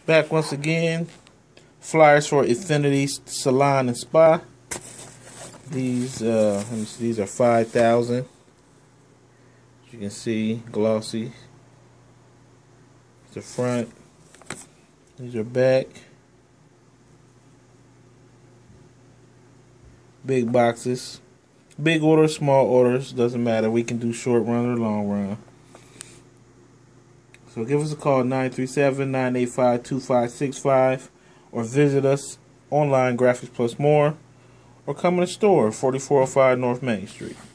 Back once again. Flyers for Infinity Salon and Spa. These let me see, these are 5,000. As you can see, glossy. The front. These are back. Big boxes. Big orders, small orders, doesn't matter. We can do short run or long run. So give us a call, 937-985-2565, or visit us online, Graphics Plus More, or come in the store, 4405 North Main Street.